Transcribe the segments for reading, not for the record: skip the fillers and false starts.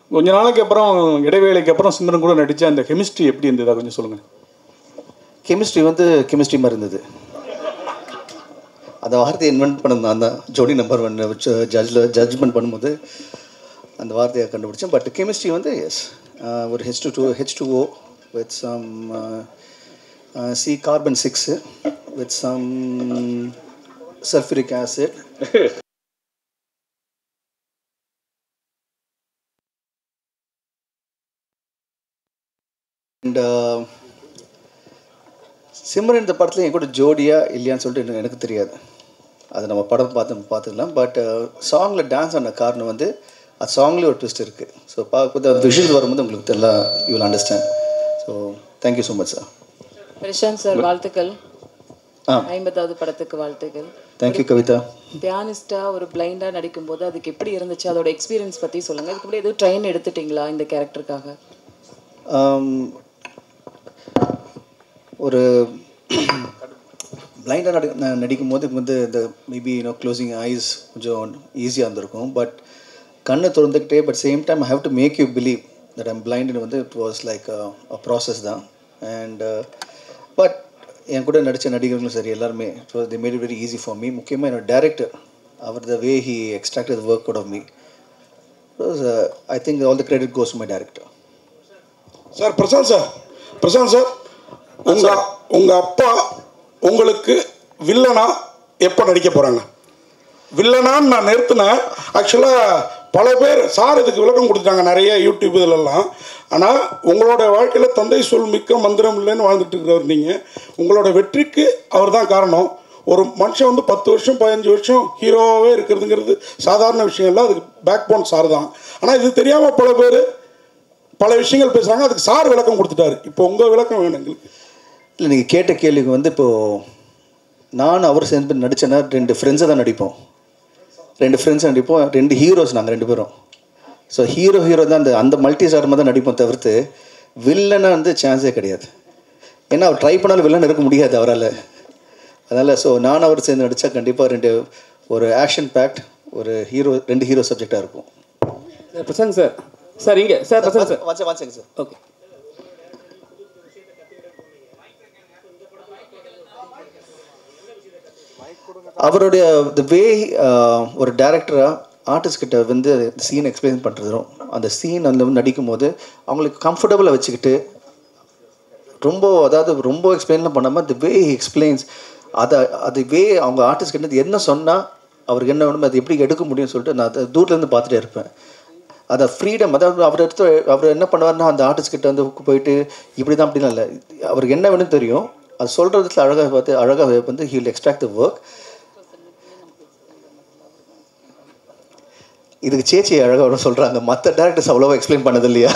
கொஞ்ச நாளைக்கு அப்புறம் இடைவேளைக்கு அப்புறம் சிம்ரன் கூட நடித்த அந்த கெமிஸ்ட்ரி எப்படி இருந்ததா கொஞ்சம் சொல்லுங்கள். கெமிஸ்ட்ரி வந்து கெமிஸ்ட்ரி மாதிரி இருந்தது. அந்த வார்த்தையை இன்வென்ட் பண்ணது நான் தான். ஜோடி நம்பர் 1 வச்சு ஜட்ஜ்மெண்ட் பண்ணும்போது அந்த வார்த்தையை கண்டுபிடிச்சேன். பட் கெமிஸ்ட்ரி வந்து எஸ், ஒரு H2O with some C carbon 6 with some sulfuric acid. And Simran இந்த படத்தில் என் கூட ஜோடியா இல்லையான்னு சொல்லிட்டு எனக்கு தெரியாது. அது நம்ம படம் பார்த்துக்கலாம். பட் சாங்கில் டான்ஸ் ஆன காரணம் வந்து அது சாங்லேயே ஒரு ட்விஸ்ட் இருக்குது. ஸோ பார்க்கும்போது அந்த விஷுவல் வரும்போது உங்களுக்கு தெரியலாம், you will understand. So thank you so much sir. Prashanth sir வாழ்த்துக்கள். 50வது படத்துக்கு வாழ்த்துக்கள். தேங்க்யூ கவிதா. பியானிஸ்டாக ஒரு பிளைண்டாக நடிக்கும்போது அதுக்கு எப்படி இருந்துச்சு, அதோட எக்ஸ்பீரியன்ஸ் பற்றி சொல்லுங்கள். இதுக்கு முன்னாடி எதுவும் ட்ரெயின் எடுத்துட்டிங்களா இந்த கேரக்டருக்காக? ஒரு பிளைண்டாக நடிக்கும் போது வந்து இந்த மேபி க்ளோசிங் ஐஸ் கொஞ்சம் ஈஸியாக இருந்திருக்கும். பட் கண்ணை திறந்துக்கிட்டே but same time I have to make you believe that I'm பிளைண்டுன்னு வந்து it was like a process தான். அண்ட் பட் என் கூட நடித்த நடிகர்களும் சரி எல்லாருமே they made it very easy for me. முக்கியமாக என்னோட டேரக்டர், அவர் the way he extracted the work out of me. I think all the credit goes to my director. Sir Prashanth sir உங்கள் அப்பா உங்களுக்கு வில்லனா எப்போ நடிக்க போகிறாங்க? வில்லனான்னு நான் நிறுத்தினேன். ஆக்சுவலாக பல பேர் சார் இதுக்கு விளக்கம் கொடுத்துட்டாங்க நிறைய யூடியூப் இதிலெல்லாம். ஆனால் உங்களோட வாழ்க்கையில் தந்தை சொல் மிக்க மந்திரம் இல்லைன்னு வாழ்ந்துட்டு இருக்கிறவர் நீங்கள். உங்களோட வெற்றிக்கு அவர் தான் காரணம். ஒரு மனுஷன் வந்து 10 வருஷம் 15 வருஷம் ஹீரோவாகவே இருக்கிறதுங்கிறது சாதாரண விஷயம் இல்லை, அதுக்கு பேக் போன் சார் தான். ஆனால் இது தெரியாமல் பல பேர் பல விஷயங்கள் பேசுகிறாங்க, அதுக்கு சார் விளக்கம் கொடுத்துட்டாரு. இப்போ உங்கள் விளக்கம் வேணும் எங்களுக்கு. இல்லை, நீங்கள் கேட்ட கேள்விக்கு வந்து இப்போது நான் அவர் சேர்ந்து நடித்தேன்னா 2 ஃப்ரெண்ட்ஸை தான் நடிப்போம். 2 ஃப்ரெண்ட்ஸ் நடிப்போம், 2 ஹீரோஸ் நாங்கள் 2 பேரும். ஸோ ஹீரோ தான் அந்த மல்டி ஸ்டாரமாக தான் நடிப்போம் தவிர்த்து வில்லனாக வந்து சான்ஸே கிடையாது. ஏன்னா அவர் ட்ரை பண்ணாலும் வில்லன் இருக்க முடியாது அவரால். அதனால் ஸோ நான் அவர் சேர்ந்து நடித்தா கண்டிப்பாக ஒரு ஆக்ஷன் பேக்ட் ஒரு 2 ஹீரோ சப்ஜெக்டாக இருக்கும். பிரசாந்த் சார் சார் இங்கே sir Prashanth sir watching sir. Okay. அவருடைய த வே ஒரு டேரக்டராக ஆர்டிஸ்ட் கிட்ட வந்து சீன் எக்ஸ்பிளைன் பண்ணுறதும் அந்த சீன் வந்து நடிக்கும் போது அவங்களுக்கு கம்ஃபர்டபுளாக வச்சுக்கிட்டு ரொம்ப எக்ஸ்பிளைன்லாம் பண்ணாமல் த வே எக்ஸ்பிளைன்ஸ் அது வே அவங்க ஆர்டிஸ்ட் கிட்ட என்ன சொன்னால் அவருக்கு என்ன வேணுமோ அது எப்படி எடுக்க முடியும்னு சொல்லிட்டு நான் தூரத்துலேருந்து பார்த்துட்டே இருப்பேன். அதை ஃப்ரீடம், அதாவது அவர் என்ன பண்ணுவார்னா அந்த ஆர்டிஸ்ட் கிட்ட வந்து போயிட்டு இப்படி தான் அப்படிலாம் இல்லை, அவருக்கு என்ன வேணும்னு தெரியும், அது சொல்கிறதுல அழகாக வந்து he will extract the work. இதுக்கு சேச்சி அழகாக சொல்கிறாங்க, மற்ற டேரக்டர்ஸ் அவ்வளோவா எக்ஸ்பிளைன் பண்ணது இல்லையா?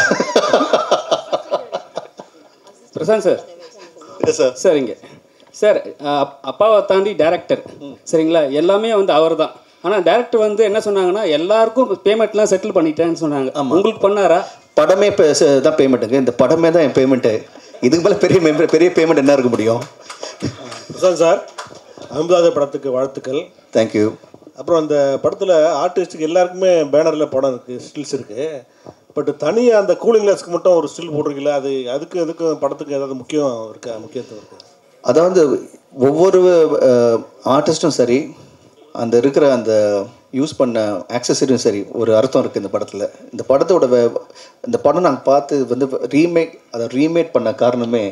பிரசாந்த் சார் சார் சரிங்க சார், அப்பாவை தாண்டி டேரக்டர் சரிங்களா, எல்லாமே வந்து அவர் தான். ஆனால் டேரக்டர் வந்து என்ன சொன்னாங்கன்னா எல்லாருக்கும் பேமெண்ட்லாம் செட்டில் பண்ணிட்டேன்னு சொன்னாங்க. உங்களுக்கு பண்ணாரா? படமே தான் பேமெண்ட்டுங்க, இந்த படமே தான் என் பேமெண்ட்டு. இதுக்கு மேலே பெரிய பேமெண்ட் என்ன இருக்க முடியும்? பிரசாந்த் சார் 50வது படத்துக்கு வாழ்த்துக்கள். தேங்க்யூ. அப்புறம் அந்த படத்தில் ஆர்டிஸ்ட்டுக்கு எல்லாருக்குமே பேனரில் படம் இருக்குது, ஸ்டில்ஸ் இருக்குது. பட் தனியாக அந்த கூலிங் கிளாஸ்க்கு மட்டும் ஒரு ஸ்டில் போட்டிருக்கீங்களா? அதுக்கு படத்துக்கு ஏதாவது முக்கியத்துவம் இருக்குது? அதாவது ஒவ்வொரு ஆர்டிஸ்ட்டும் சரி, அந்த இருக்கிற அந்த யூஸ் பண்ண ஆக்சசரியும் சரி, ஒரு அர்த்தம் இருக்குது இந்த படத்தில். இந்த படம் நாங்கள் பார்த்து வந்து ரீமேட் பண்ண காரணமே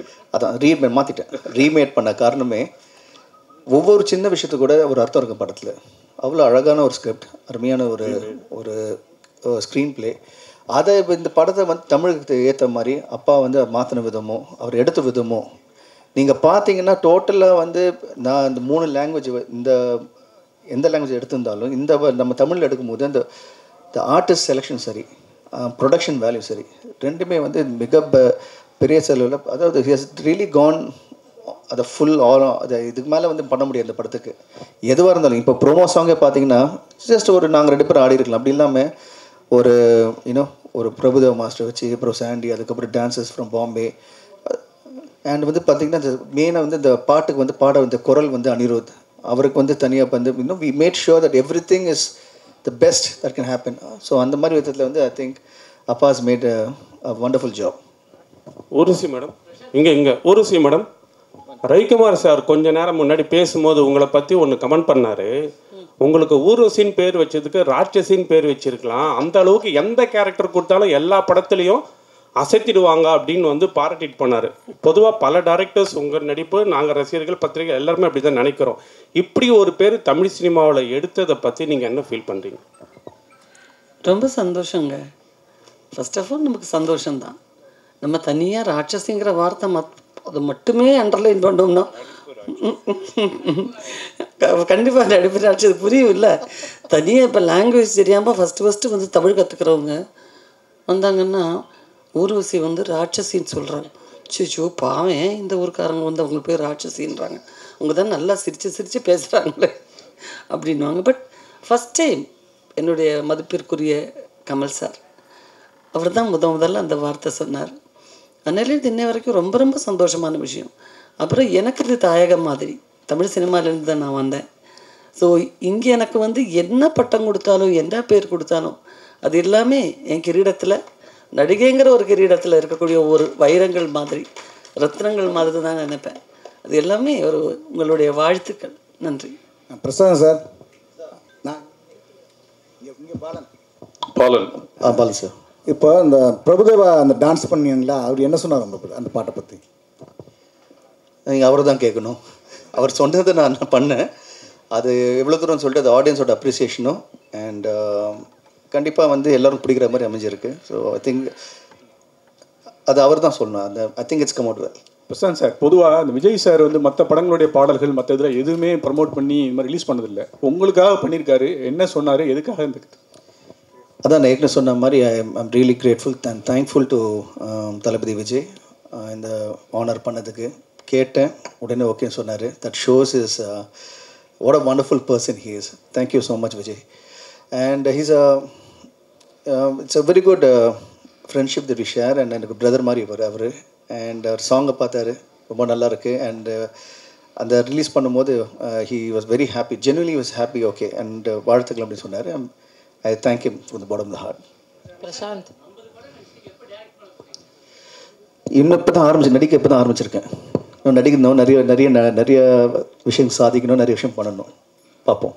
ரீமேட் பண்ண காரணமே ஒவ்வொரு சின்ன விஷயத்துக்கு கூட ஒரு அர்த்தம் இருக்குது படத்தில். அவ்வளோ அழகான ஒரு ஸ்கிரிப்ட், அருமையான ஒரு ஸ்க்ரீன் பிளே. அதை இந்த படத்தை வந்து தமிழுக்கு ஏற்ற மாதிரி அப்பா வந்து மாற்றின விதமோ அவர் எடுத்த விதமோ நீங்கள் பார்த்தீங்கன்னா டோட்டலாக வந்து நான் இந்த 3 லாங்குவேஜ் எந்த லாங்குவேஜ் எடுத்திருந்தாலும் நம்ம தமிழில் எடுக்கும்போது அந்த ஆர்டிஸ்ட் செலெக்ஷன் சரி, ப்ரொடக்ஷன் வேல்யூ சரி, ரெண்டுமே வந்து மிக பெரிய செலவில், அதாவது ஹி ஹஸ் ரியலி கான் அதை அதை இதுக்கு மேலே வந்து பண்ண முடியாது இந்த படத்துக்கு. எதுவாக இருந்தாலும் இப்போ ப்ரோமோ சாங்கே பார்த்தீங்கன்னா ஜஸ்ட் நாங்கள் 2 பேரும் ஆடி இருக்கலாம், அப்படி இல்லாமல் ஒரு பிரபுதேவ மாஸ்டர் வச்சு, அப்புறம் சாண்டி, அதுக்கப்புறம் டான்சர்ஸ் ஃப்ரம் பாம்பே. அண்ட் வந்து பார்த்திங்கன்னா மெயினாக வந்து இந்த பாட்டுக்கு வந்து பாட வந்து குரல் வந்து அனிருத், அவருக்கு வந்து தனியாக வந்து we made sure that everything is the best that can happen. So அந்த மாதிரி விதத்தில் வந்து I think Appa has made a wonderful job. Urvashi madam இங்கே ஊர்வசி மேடம், ரவிக்குமார் சார் கொஞ்ச நேரம் முன்னாடி பேசும்போது உங்களை பற்றி ஒன்று கமெண்ட் பண்ணார். உங்களுக்கு ஊர்வசின்னு பேர் வச்சதுக்கு ராட்சசின்னு பேர் வச்சிருக்கலாம், அந்த அளவுக்கு எந்த கேரக்டர் கொடுத்தாலும் எல்லா படத்துலையும் அசைத்திடுவாங்க அப்படின்னு வந்து பாராட்டிட்டு போனார். பொதுவாக பல டைரக்டர்ஸ் உங்கள் நடிப்பு, நாங்கள் ரசிகர்கள், பத்திரிகை எல்லாருமே அப்படி தான் நினைக்கிறோம். இப்படி ஒரு பேர் தமிழ் சினிமாவில் எடுத்ததை பற்றி நீங்கள் என்ன ஃபீல் பண்ணுறீங்க? ரொம்ப சந்தோஷங்க. ஃபர்ஸ்ட் ஆஃப் ஆல் நமக்கு சந்தோஷம்தான். நம்ம தனியாக ராட்சசிங்கிற வார்த்தை அது மட்டுமே அண்டர்லைன் பண்ணோம்னா கண்டிப்பாக நடிப்பு ராட்சது புரியும் இல்லை. தனியாக இப்போ லாங்குவேஜ் தெரியாமல் ஃபஸ்ட்டு வந்து தமிழ் கற்றுக்கிறவங்க வந்தாங்கன்னா ஊர்வசி வந்து ராட்சசின்னு சொல்கிறாங்க. சிச்சோ பாவன் இந்த ஊருக்காரங்க வந்து அவங்க பேர் ராட்சசின்றாங்க, அவங்க தான் நல்லா சிரித்து பேசுகிறாங்களே அப்படின்வாங்க. பட் ஃபஸ்ட் டைம் என்னுடைய மதிப்பிற்குரிய கமல் சார் அவர் தான் முதல்ல அந்த வார்த்தை சொன்னார். அதனால இது இன்ன வரைக்கும் ரொம்ப ரொம்ப சந்தோஷமான விஷயம். அப்புறம் எனக்கு இது தாயகம் மாதிரி, தமிழ் சினிமாவிலேருந்து தான் நான் வந்தேன். ஸோ இங்கே எனக்கு வந்து என்ன பட்டம் கொடுத்தாலும் என்ன பேர் கொடுத்தாலும் அது எல்லாமே என் கிரீடத்தில், நடிகைங்கிற ஒரு கிரீடத்தில் இருக்கக்கூடிய ஒரு வைரங்கள் மாதிரி, ரத்னங்கள் மாதிரி தான் நினைப்பேன். அது எல்லாமே ஒரு உங்களுடைய வாழ்த்துக்கள். நன்றி. பிரசாந்த் சார். நான் இங்கே பாலன் சார். இப்போ இந்த பிரபுதேவா அந்த டான்ஸ் பண்ணீங்களா, அவர் என்ன சொன்னார் அந்த பாட்டை பற்றி? நீங்கள் அவரை தான் கேட்கணும். அவர் சொன்னதை நான் பண்ணேன். அது எவ்வளோ தூரம் சொல்லிட்டு அது ஆடியன்ஸோட அப்ரிசியேஷனும் அண்ட் கண்டிப்பாக வந்து எல்லோரும் பிடிக்கிற மாதிரி அமைஞ்சிருக்கு. ஸோ ஐ திங்க் அது அவர் தான் சொல்லணும். அந்த I think it's come out well. Prashanth sir, பொதுவாக அந்த விஜய் சார் வந்து மற்ற படங்களுடைய பாடல்கள் மற்ற இதில் எதுவுமே ப்ரமோட் பண்ணி இது மாதிரி ரிலீஸ் பண்ணதில்லை. உங்களுக்காக பண்ணியிருக்காரு. என்ன சொன்னார், எதுக்காக இந்த? அதான் நான் ஏற்கனவே சொன்ன மாதிரி I'm really grateful and thankful to Thalapathy Vijay இந்த ஆனர் பண்ணதுக்கு. கேட்டேன், உடனே ஓகேன்னு சொன்னார். That shows is what a wonderful person he is. Thank you so much Vijay. And he's it's a very good friendship that we share. And எனக்கு பிரதர் மாதிரி அவர். And அவர் சாங்கை பார்த்தாரு, ரொம்ப நல்லா இருக்குது. அண்ட் அந்த ரிலீஸ் பண்ணும்போது he was very happy, genuinely was happy. Okay and வாழ்த்துக்கள் அப்படின்னு சொன்னார். I thank him from the bottom of the heart. Prashanth, இன்னும் இப்போ தான் நடிக்க இப்போ தான் ஆரம்பிச்சிருக்கேன். இன்னும் நடிக்கணும், நிறைய விஷயம் சாதிக்கணும், நிறைய விஷயம் பண்ணணும். பார்ப்போம்.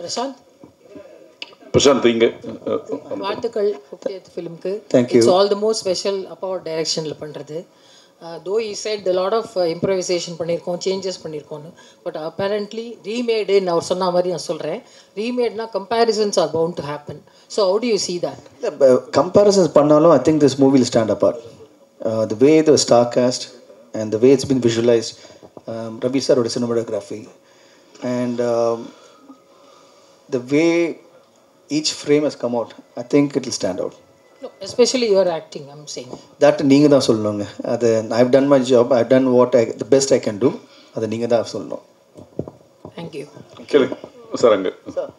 பிரசாந்த் இங்கே வாழ்த்துக்கள் 50th ஃபிலிம்க்கு. It's all the more special அப்பாவோட டைரக்ஷனில் பண்ணுறது. தோ he said a lot of improvisation பண்ணியிருக்கோம், சேஞ்சஸ் பண்ணியிருக்கோன்னு. பட் அப்பேரண்ட்லி ரீமேடுன்னு அவர் சொன்ன மாதிரி நான் சொல்கிறேன். ரீமேட்னா comparisons are bound to happen. So how do you see that? Comparisons பண்ணாலும் I think this movie will stand apart. The way the star cast and the way it's been visualized, Ravi saroda cinematography and the way each frame has come out, I think it will stand out. No, especially your acting, I'm saying. That நீங்கள் தான் சொல்லணுங்க. அது I've done my job, I've done what the best I can do. அதை நீங்கள் தான் சொல்லணும். Thank you. கேளுங்க sir. அங்கே சார்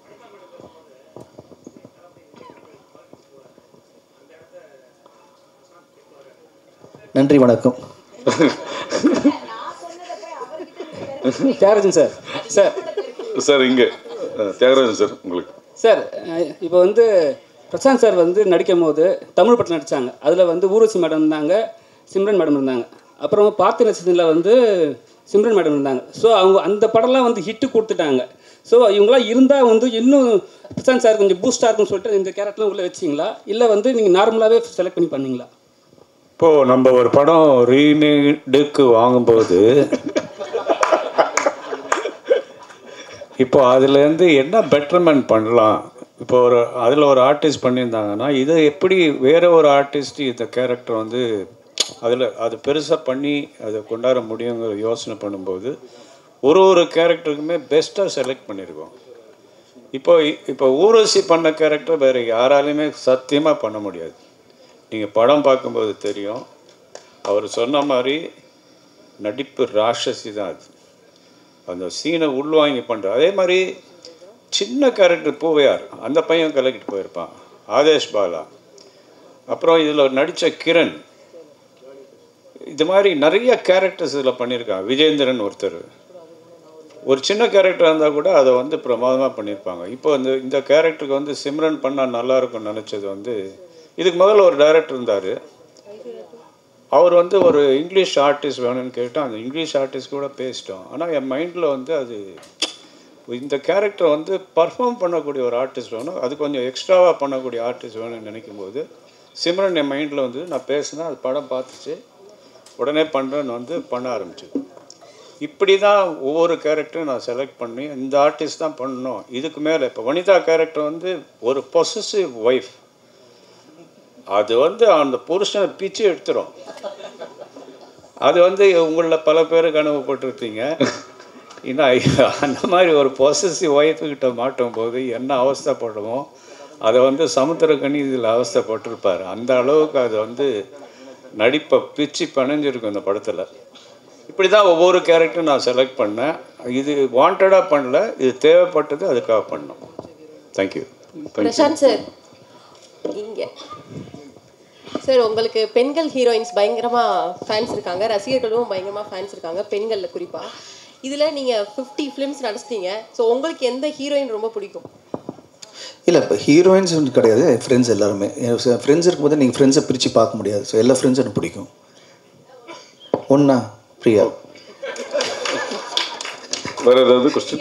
நன்றி, வணக்கம். தியாகராஜன் சார். சார் இங்கே தியாகராஜன் சார் உங்களுக்கு. சார் இப்போ வந்து பிரசாந்த் சார் வந்து நடிக்கும் போது தமிழ் படத்தில் நடித்தாங்க. அதில் வந்து ஊர்வசி மேடம் இருந்தாங்க, சிம்ரன் மேடம் இருந்தாங்க. அப்புறம் பார்த்து நட்சத்திரத்தில் வந்து சிம்ரன் மேடம் இருந்தாங்க. ஸோ அவங்க அந்த படம்லாம் வந்து ஹிட்டு கொடுத்துட்டாங்க. ஸோ இவங்களாம் இருந்தால் வந்து இன்னும் பிரசாந்த் சார் கொஞ்சம் பூஸ்டாக இருக்குன்னு சொல்லிட்டு இந்த கேரக்டர்லாம் உள்ளே வச்சிங்களா, இல்லை வந்து நீங்கள் நார்மலாகவே செலக்ட் பண்ணி பண்ணீங்களா? இப்போது நம்ம ஒரு படம் ரீமேடுக்கு வாங்கும்போது இப்போ அதுலேருந்து என்ன பெட்டர்மெண்ட் பண்ணலாம், இப்போ அதில் ஒரு ஆர்டிஸ்ட் பண்ணியிருந்தாங்கன்னா இதை எப்படி வேறு ஒரு ஆர்டிஸ்ட் இந்த கேரக்டர் வந்து அது பெருசாக பண்ணி அதை கொண்டாட முடியுங்கிற யோசனை பண்ணும்போது ஒரு கேரக்டருக்குமே பெஸ்ட்டாக செலக்ட் பண்ணியிருக்கோம். இப்போ ஊர்வசி பண்ண கேரக்டர் வேறு யாராலையுமே சத்தியமாக பண்ண முடியாது. நீங்கள் படம் பார்க்கும்போது தெரியும். அவர் சொன்ன மாதிரி நடிப்பு ராட்சசி தான். அது அந்த சீனை உள்வாங்கி பண்ணுற. அதே மாதிரி சின்ன கேரக்டர் பூவையார், அந்த பையன் கலக்கிட்டு போயிருப்பான். ஆதேஷ் பாலா, அப்புறம் இதில் நடித்த கிரண், இது மாதிரி நிறைய கேரக்டர்ஸ் இதில் பண்ணியிருக்காங்க. விஜேந்திரன் ஒருத்தர், ஒரு சின்ன கேரக்டராக இருந்தால் கூட அதை வந்து பிரமாதமாக பண்ணியிருப்பாங்க. இப்போ இந்த கேரக்டருக்கு வந்து சிம்ரன் பண்ணால் நல்லாயிருக்கும்னு நினச்சது வந்து இதுக்கு முதல்ல ஒரு டைரக்டர் இருந்தார். அவர் வந்து ஒரு இங்கிலீஷ் ஆர்டிஸ்ட் வேணும்னு கேட்டோம். அந்த இங்கிலீஷ் ஆர்டிஸ்ட் கூட பேசிட்டோம். ஆனால் என் மைண்டில் வந்து அது இந்த கேரக்டர் வந்து பர்ஃபார்ம் பண்ணக்கூடிய ஒரு ஆர்டிஸ்ட் வேணும், அது கொஞ்சம் எக்ஸ்ட்ராவாக பண்ணக்கூடிய ஆர்டிஸ்ட் வேணும்னு நினைக்கும் போது சிம்ரன் என் மைண்டில் வந்து நான் பேசினேன். அது படம் பார்த்துச்சு, உடனே பண்ணுறேன்னு வந்து பண்ண ஆரம்பிச்சு. இப்படி தான் ஒவ்வொரு கேரக்டரும் நான் செலக்ட் பண்ணி இந்த ஆர்டிஸ்ட் தான் பண்ணணும். இதுக்கு மேலே இப்போ வனிதா கேரக்டர் வந்து ஒரு பொசசிவ் ஒய்ஃப், அது வந்து அந்த புருஷனை பிச்சு எடுத்துரும். அது வந்து உங்களில் பல பேருக்கு அனுபவப்பட்டிருப்பீங்க. இன்னும் அந்த மாதிரி ஒரு பொசசிவ் ஒய்ஃபுக்கிட்ட மாட்டும் போது என்ன அவஸ்தைப்படுமோ அதை வந்து சமுத்திரக்கனி இதில் அவஸ்தைப்பட்டிருப்பார். அந்த அளவுக்கு அது வந்து நடிப்பை பிச்சு பிணைஞ்சிருக்கும் இந்த படத்தில். இப்படி தான் ஒவ்வொரு கேரக்டரும் நான் செலக்ட் பண்ணேன். இது வாண்டடாக பண்ணல, இது தேவைப்பட்டது, அதுக்காக பண்ணோம். தேங்க்யூ. பிரசாந்த் சார், இங்கே சார் உங்களுக்கு பெண்கள் ஹீரோயின்ஸ் பயங்கரமாக ஃபேன்ஸ் இருக்காங்க, ரசிகர்களும் பயங்கரமாக ஃபேன்ஸ் இருக்காங்க, பெண்களில் குறிப்பாக. இதில் நீங்கள் 50 ஃபிலிம்ஸ் நடிச்சிட்டீங்க. ஸோ உங்களுக்கு எந்த ஹீரோயின் ரொம்ப பிடிக்கும்? இல்லை, இப்போ ஹீரோயின்ஸ் கிடையாது, ஃப்ரெண்ட்ஸ் எல்லாருமே. ஃப்ரெண்ட்ஸ் இருக்கும்போது நீங்கள் ஃப்ரெண்ட்ஸை பிரித்து பார்க்க முடியாது. ஸோ எல்லா ஃப்ரெண்ட்ஸும் எனக்கு பிடிக்கும். ஒன்றா பிரியா, வேறு ஏதாவது கொஸ்டின்?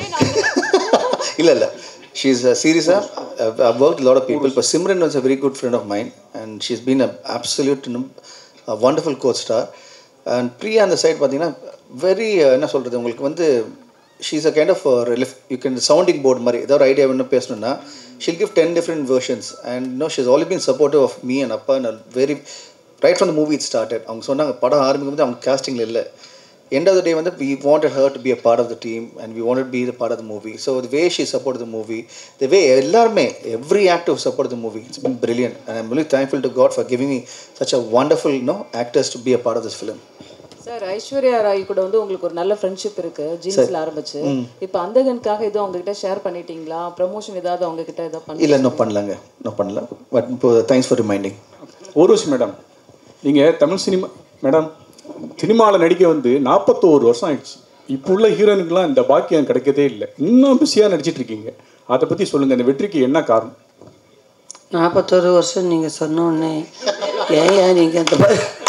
இல்லை she's seriously I've worked with a lot of people, but Simran was a very good friend of mine and she's been an absolute a wonderful co-star. And Priya on the side பார்த்தீங்கன்னா very என்ன சொல்கிறது உங்களுக்கு வந்து she's a kind of you can sounding board மாதிரி ஏதாவது idea வேணும் பேசணும்னா she'll give 10 different versions and she's always been supportive of me and Appa and very right from the movie it started. அவங்க சொன்னாங்க படம் ஆரம்பிக்கும் போது அவங்க castingல இல்லை, end of the day வந்து we wanted her to be a part of the team and we wanted to be the part of the movie. So the way she supported the movie, the way எல்லாருமே every actor supported the movie, it's been brilliant and I'm really thankful to God for giving me such a wonderful actors to be a part of this film. Sir, Aishwarya Rai கூட வந்து உங்களுக்கு ஒரு நல்ல friendship இருக்கு, ஜீன்ஸ்ல ஆரம்பிச்சு. இப்போ அந்தகனுக்காக ஏதோ உங்ககிட்ட ஷேர் பண்ணிட்டீங்களா? ப்ரமோஷன் ஏதாவது அவங்க கிட்ட ஏதாவது பண்ணி? இல்லை, இன்னும் பண்ணலங்க, இன்னும் பண்ணல. பட் இப்போ thanks for reminding. Urvashi madam, நீங்கள் தமிழ் சினிமா மேடம் சினிமாவில் நடிக்க வந்து 41 வருஷம் ஆயிடுச்சு. இப்போ உள்ள ஹீரோயினுக்கெலாம் இந்த பாக்கியம் கிடைக்கதே இல்லை. இன்னும் பிஸியாக நடிச்சிட்டு இருக்கீங்க, அதை பற்றி சொல்லுங்கள். இந்த வெற்றிக்கு என்ன காரணம்? 41 வருஷம் நீங்கள் சொன்னோடனே ஏன் நீங்கள் அந்த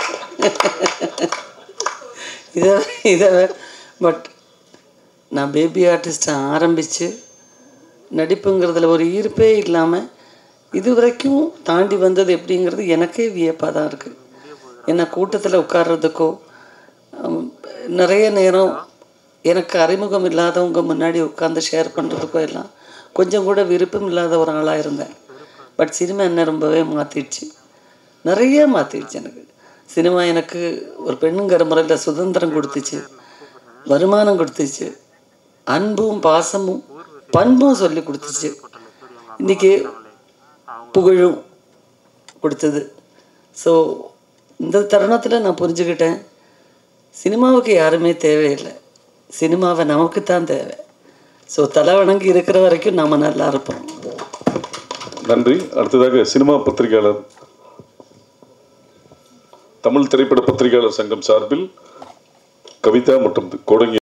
இதை பட் நான் பேபி ஆர்டிஸ்ட்டை ஆரம்பித்து நடிப்புங்கிறதுல ஒரு ஈர்ப்பே இல்லாமல் இது வரைக்கும் தாண்டி வந்தது எப்படிங்கிறது எனக்கே வியப்பாக தான் இருக்குது. என்னை கூட்டத்தில் உட்கார்றதுக்கோ நிறைய நேரம் எனக்கு அறிமுகம் இல்லாதவங்க முன்னாடி உட்காந்து ஷேர் பண்ணுறதுக்கோ எல்லாம் கொஞ்சம் கூட விருப்பம் இல்லாத ஒரு ஆளாக இருந்தேன். பட் சினிமா என்ன ரொம்பவே மாற்றிடுச்சு, நிறைய மாற்றிடுச்சு. எனக்கு சினிமா எனக்கு ஒரு பெண்ணுங்கிற முறையில் சுதந்திரம் கொடுத்துச்சு, வருமானம் கொடுத்துச்சு, அன்பும் பாசமும் பண்பும் சொல்லி கொடுத்துச்சு, இன்றைக்கி புகழும் கொடுத்தது. ஸோ இந்த தருணத்தில் நான் புரிஞ்சுக்கிட்டேன், சினிமாவுக்கு யாருமே தேவையில்லை, சினிமாவை நமக்கு தான் தேவை. ஸோ தலை வணங்கி இருக்கிற வரைக்கும் நாம் நல்லா இருப்போம். நன்றி. அடுத்ததாக சினிமா பத்திரிகையாளர், தமிழ் திரைப்பட பத்திரிகையாளர் சங்கம் சார்பில் கவிதா மற்றும் கோடங்கி